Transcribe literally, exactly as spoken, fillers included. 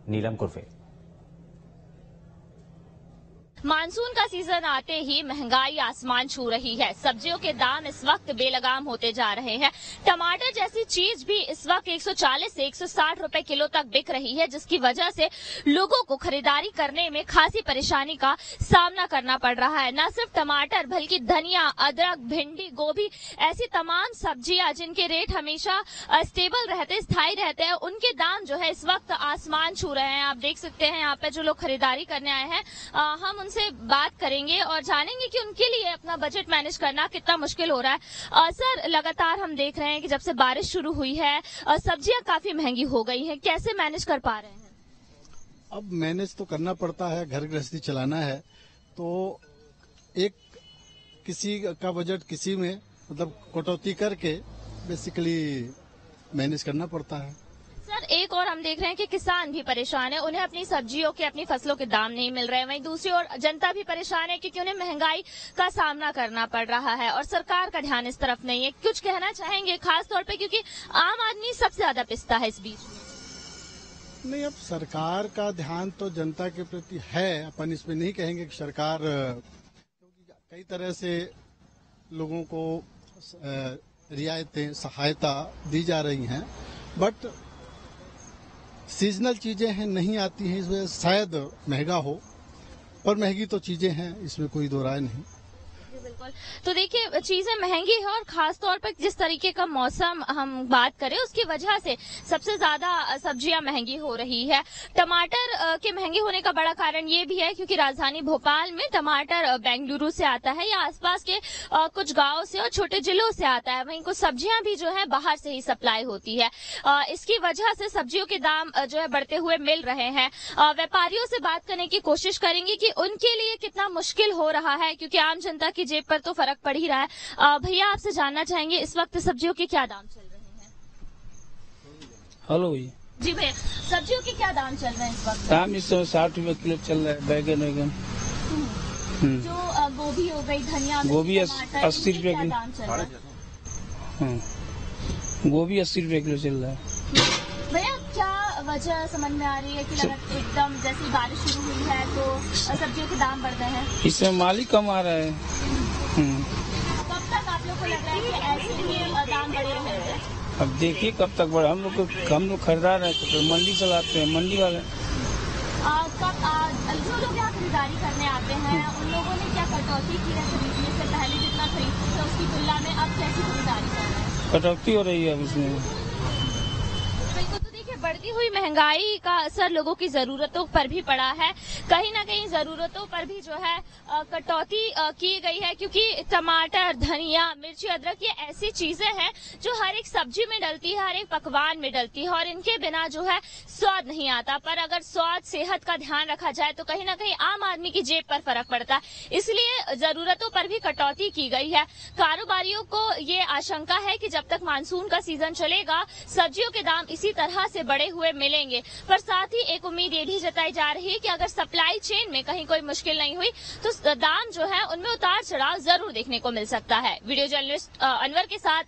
नीलम कुर्फे। Monsoon का season आते ही महंगाई आसमान छू रही है। सब्जियों के दाम इस वक्त बेलगाम होते जा रहे हैं। टमाटर जैसी चीज भी इस वक्त एक सौ चालीस से एक सौ साठ रुपए किलो तक बिक रही है, जिसकी वजह से लोगों को खरीदारी करने में खासी परेशानी का सामना करना पड़ रहा है। न सिर्फ टमाटर बल्कि धनिया, अदरक, भिंडी, गोभी, ऐसी तमाम सब्जियां जिनके रेट हमेशा स्टेबल रहते, स्थायी रहते हैं, उनके दाम जो है इस वक्त आसमान छू रहे हैं। आप देख सकते हैं यहाँ पे जो लोग खरीदारी करने आए हैं, आ, हम से बात करेंगे और जानेंगे कि उनके लिए अपना बजट मैनेज करना कितना मुश्किल हो रहा है। आ, सर, लगातार हम देख रहे हैं कि जब से बारिश शुरू हुई है सब्जियां काफी महंगी हो गई हैं, कैसे मैनेज कर पा रहे हैं? अब मैनेज तो करना पड़ता है, घर गृहस्थी चलाना है, तो एक किसी का बजट किसी में मतलब कटौती करके बेसिकली मैनेज करना पड़ता है। सर, एक और हम देख रहे हैं कि किसान भी परेशान है, उन्हें अपनी सब्जियों के, अपनी फसलों के दाम नहीं मिल रहे हैं। वहीं दूसरी ओर जनता भी परेशान है क्योंकि उन्हें महंगाई का सामना करना पड़ रहा है और सरकार का ध्यान इस तरफ नहीं है। कुछ कहना चाहेंगे खास तौर पे, क्योंकि आम आदमी सबसे ज्यादा पिसता है इस बीच में? नहीं, अब सरकार का ध्यान तो जनता के प्रति है, अपन इसमें नहीं कहेंगे कि सरकार, क्योंकि कई तरह से लोगों को रियायतें, सहायता दी जा रही हैं, बट सीजनल चीजें हैं, नहीं आती हैं, इस वजह से शायद महंगा हो, पर महंगी तो चीजें हैं, इसमें कोई दो राय नहीं। बिल्कुल। तो देखिए, चीजें महंगी है और खास तौर पर जिस तरीके का मौसम हम बात करें उसकी वजह से सबसे ज्यादा सब्जियां महंगी हो रही है। टमाटर के महंगे होने का बड़ा कारण ये भी है क्योंकि राजधानी भोपाल में टमाटर बेंगलुरु से आता है या आसपास के कुछ गांवों से और छोटे जिलों से आता है। वहीं कुछ सब्जियां भी जो है बाहर से ही सप्लाई होती है। इसकी वजह से सब्जियों के दाम जो है बढ़ते हुए मिल रहे हैं। व्यापारियों से बात करने की कोशिश करेंगे कि उनके लिए कितना मुश्किल हो रहा है, क्योंकि आम जनता की जेब पर तो फर्क पड़ ही रहा है। भैया, आपसे जानना चाहेंगे इस वक्त सब्जियों के क्या दाम चल रहे हैं? हेलो भैया। जी भैया, सब्जियों के क्या दाम चल रहे हैं इस वक्त? दाम इस समय साठ रुपए किलो चल रहा है। बैगन वैगन जो आ, गोभी हो गई, धनिया, गोभी अस्सी रुपए किलो दाम चल रहा है? गोभी अस्सी रुपए किलो चल रहा है। भैया, क्या वजह समझ में आ रही है कि लगा एकदम जैसे बारिश शुरू हुई है तो सब्जियों के दाम बढ़ गए हैं? इसमें माल ही कम आ रहा है। कब तक आप लोग को लग रहा है कि ऐसे ही दाम बढ़े रहेंगे? अब देखिए कब तक बढ़े। हम लोग को हम लोग खरीदार हैं तो मंडी चलाते हैं, मंडी वाले। कब जो लोग यहाँ खरीदारी करने आते हैं उन लोगों ने क्या कटौती की है खरीदने से पहले? जितना खरीदते थे उसकी तुलना में अब कैसी खरीदारी कर रहे हैं? कटौती हो रही है अब इसमें। बढ़ती हुई महंगाई का असर लोगों की जरूरतों पर भी पड़ा है। कहीं ना कहीं जरूरतों पर भी जो है कटौती की गई है, क्योंकि टमाटर, धनिया, मिर्ची, अदरक ये ऐसी चीजें हैं जो हर एक सब्जी में डलती है, हर एक पकवान में डलती है और इनके बिना जो है स्वाद नहीं आता। पर अगर स्वाद, सेहत का ध्यान रखा जाए तो कहीं ना कहीं आम आदमी की जेब पर फर्क पड़ता है, इसलिए जरूरतों पर भी कटौती की गई है। कारोबारियों को ये आशंका है कि जब तक मानसून का सीजन चलेगा सब्जियों के दाम इसी तरह से बढ़े हुए मिलेंगे। पर साथ ही एक उम्मीद ये भी जताई जा रही है कि अगर सप्लाई चेन में कहीं कोई मुश्किल नहीं हुई तो दाम जो है उनमें उतार चढ़ाव जरूर देखने को मिल सकता है। वीडियो जर्नलिस्ट अनवर के साथ